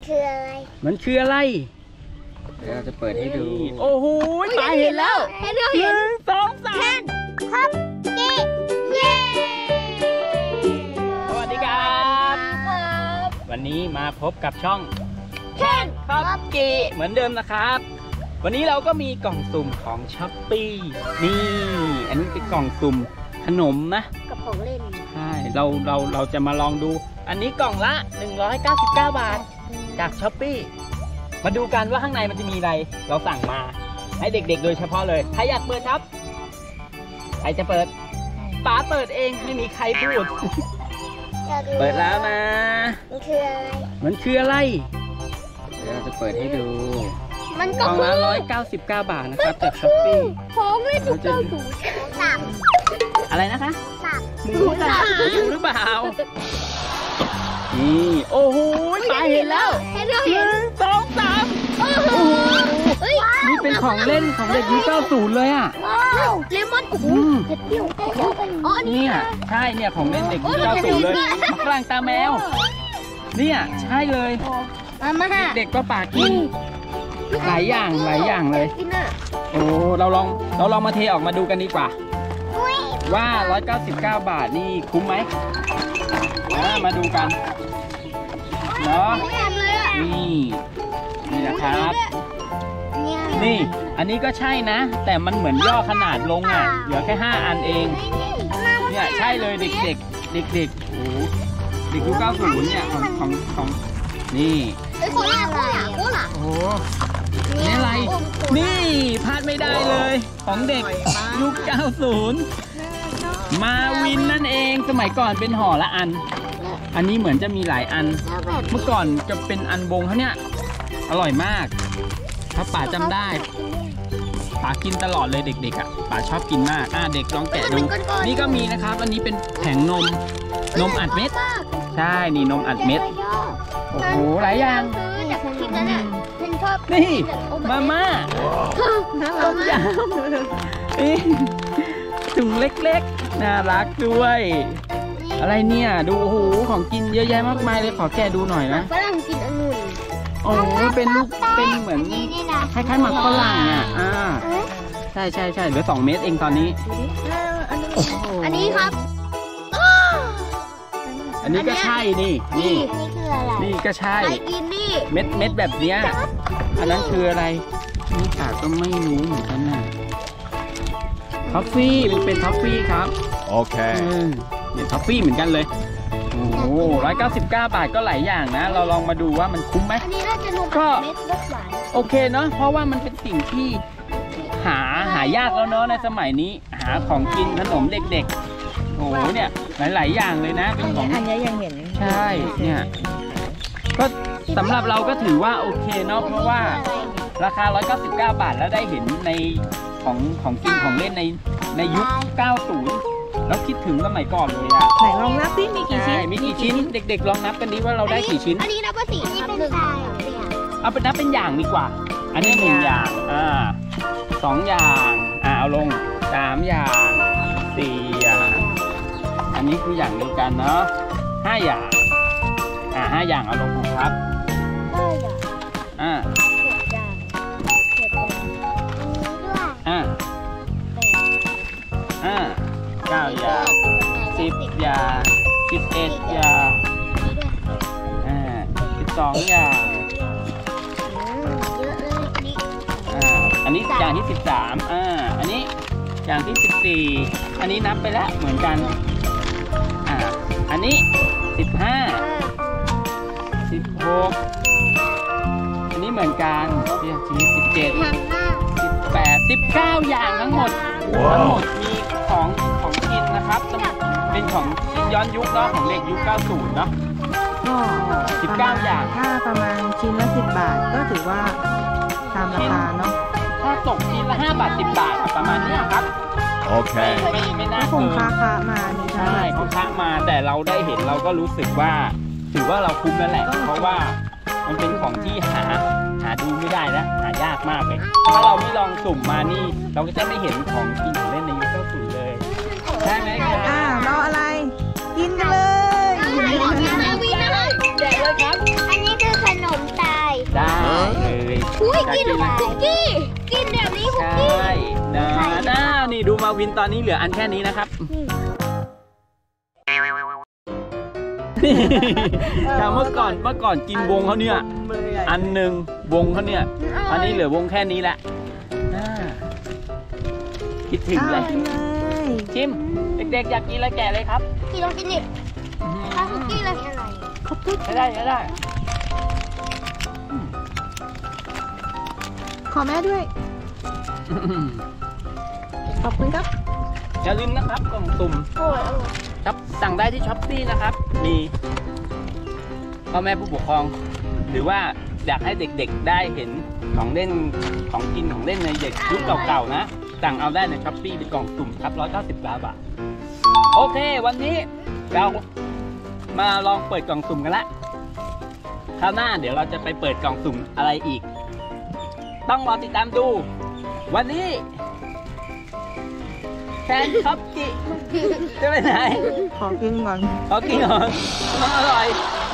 คืออะไรมันคืออะไรเดี๋ยวเราจะเปิดให้ดูโอ้โหตาเห็นแล้ว1 2 3 คัพเค้กเย้สวัสดีครับวันนี้มาพบกับช่องแคนคัพเค้กเหมือนเดิมนะครับวันนี้เราก็มีกล่องสุ่มของช้อปปี้นี่อันนี้เป็นกล่องสุ่มขนมนะกับของเล่นใช่เราจะมาลองดูอันนี้กล่องละ199 บาทจากช้อปปี้มาดูกันว่าข้างในมันจะมีอะไรเราสั่งมาให้เด็กๆโดยเฉพาะเลยใครอยากเปิดครับใครจะเปิดป๋าเปิดเองไม่มีใครพูดเปิดแล้วนะมันคืออะไรเดี๋ยวเราจะเปิดให้ดูมันกล่องละ199 บาทนะครับจากช้อปปี้ของเล่น90 อะไรนะคะหมูสับหรือเปล่านี่โอ้โหตาเห็นแล้ว1 2 3โอ้โหนี่เป็นของเล่นของเด็กยุค90เลยอ่ะเลมอนกูเผ็ดเปรี้ยวอ๋อเนี่ยใช่เนี่ยของเล่นเด็กยุค90เลยฝรั่งตาแมวเนี่ยใช่เลยเด็กก็ปากกินหลายอย่างเลยโอ้เราลองมาเทออกมาดูกันดีกว่าว่า199 บาทนี่คุ้มไหมมาดูกันเนาะนี่นะครับนี่อันนี้ก็ใช่นะแต่มันเหมือนย่อขนาดลงอ่ะเหลือแค่5 อันเองเนี่ยใช่เลยเด็กโอ้เด็กยุค90เนี่ยของนี่โคล่าโอ้นี่อะไรนี่พลาดไม่ได้เลยของเด็กยุค90มาวินนั่นเองสมัยก่อนเป็นห่อละอันนี้เหมือนจะมีหลายอันเมื่อก่อนจะเป็นอันบงเขาเนี่ยอร่อยมากถ้าป๋าจำได้ป๋ากินตลอดเลยเด็กๆอ่ะป๋าชอบกินมากเด็กลองแกะดูนี่ก็มีนะครับอันนี้เป็นแผงนมอัดเม็ดใช่นี่นมอัดเม็ดโอ้โหหลายอย่างนี่มาม่าต้มยำถุงเล็กๆน่ารักด้วยอะไรเนี่ยดูโอ้โหของกินเยอะแยะมากมายเลยขอแกะดูหน่อยนะฝรั่งกินองุ่นโอ้เป็นลูกเป็นเหมือนคล้ายๆหมักฝรั่งอ่ะใช่เหลือ2 เม็ดเองตอนนี้อันนี้ครับอันนี้ก็ใช่นี่คืออะไรนี่ก็ใช่เม็ดแบบเนี้ยอันนั้นคืออะไรนี่ป๋าก็ไม่รู้เหมือนกันนะท็อฟฟี่มันเป็นท็อฟฟี่ครับโอเคเนี่ยท็อฟฟี่เหมือนกันเลยโอ้โห199 บาทก็หลายอย่างนะเราลองมาดูว่ามันคุ้มไหมอันนี้น่าจะก็โอเคเนาะเพราะว่ามันเป็นสิ่งที่หายากแล้วเนาะในสมัยนี้หาของกินขนมเด็กๆโอ้โหเนี่ยหลายอย่างเลยนะเป็นของอันนี้ยังเห็นใช่เนี่ยก็สำหรับเราก็ถือว่าโอเคเนาะเพราะว่าราคา199 บาทแล้วได้เห็นในของกินของเล่นในยุค90แล้วคิดถึงสมัยก่อนเลยอะไหนลองนับสิมีกี่ชิ้นเด็กๆลองนับกันดิว่าเราได้กี่ชิ้นอันนี้นับว่า4ครับ1 เอาเป็นนับเป็นอย่างดีกว่าอันนี้1 อย่าง2 อย่างเอาลง3 อย่าง4 อย่างอันนี้คืออย่างเดียวกันเนาะ5 อย่าง5 อย่างเอาลงครับ9 อย่าง10 อย่าง11 อย่าง12 อย่างอันนี้อย่างที่13อันนี้อย่างที่14อันนี้นับไปแล้วเหมือนกันอันนี้15 16อันนี้เหมือนกัน17 18 19 อย่างทั้งหมดมีของกินนะครับเป็นของกินย้อนยุคเนาะของเด็กยุค90เนาะก็ 19 อย่างถ้าประมาณชิ้นละ10 บาทก็ถือว่าตามราคาเนาะถ้าตกชิ้นละ5 บาท 10 บาทประมาณนี้ครับโอเคไม่น่าคงค้ามานี่ใช่เขาค้ามาแต่เราได้เห็นเราก็รู้สึกว่าถือว่าเราคุ้มแล้วแหละเพราะว่ามันเป็นของที่หาดูไม่ได้แล้วหายากมากเลยถ้าเราไม่ลองสุ่มมานี่เราก็จะไม่เห็นของกินของเล่นในยุค90เลยใช่ไหมครับรออะไรกินกันเลยแจกเลยครับอันนี้คือขนมตาไม่กินคุกกี้กินแบบนี้คุกใช่กี้นะนี่ดูมาวินตอนนี้เหลืออันแค่นี้นะครับจากเมื่อก่อนกินวงเขาเนี่ยอันหนึ่งวงเขาเนี่ยอันนี้เหลือวงแค่นี้แหละคิดถึงเลย ชิมเด็กๆอยากกินอะไรแกะเลยครับกินลองกินดิถ้าคุกกี้อะไรใช้ได้ขอแม่ด้วย ขอบคุณครับอย่าลืมนะครับกล่องสุ่มโอ้ยครับสั่งได้ที่ช้อปปี้นะครับมีพ่อแม่ผู้ปกครอง หรือว่าอยากให้เด็กๆได้เห็นของเล่นของกินของเล่นในเด็กยุคเก่าๆนะสั่งเอาได้ในช้อปปี้เป็นกล่องสุ่มครับ199 บาทโอเควันนี้เรามาลองเปิดกล่องสุ่มกันละคราวหน้าเดี๋ยวเราจะไปเปิดกล่องสุ่มอะไรอีกต้องรอติดตามดูวันนี้แฟนช็อปกิจะไปไหนขอกินก่อนขอกินก่อนมันอร่อย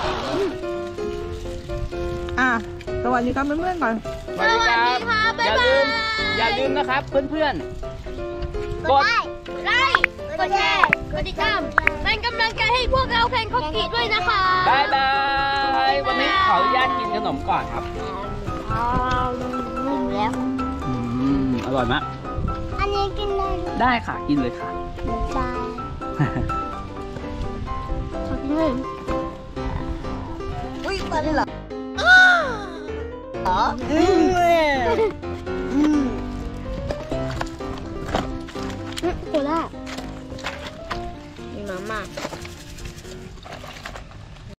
สวัสดีครับเพื่อนๆก่อนสวัสดีครับอย่าลืมนะครับเพื่อนๆกดไลค์กดแชร์กดติดตามเป็นกำลังใจให้พวกเราแฟนคุกกี้ด้วยนะคะบายบายวันนี้ขออนุญาตกินขนมก่อนครับแล้วอร่อยมากอันนี้กินเลยได้ค่ะกินเลยค่ะบายขอกินเลยอุ้ยมาได้เหรอโคล่ามีมาม่า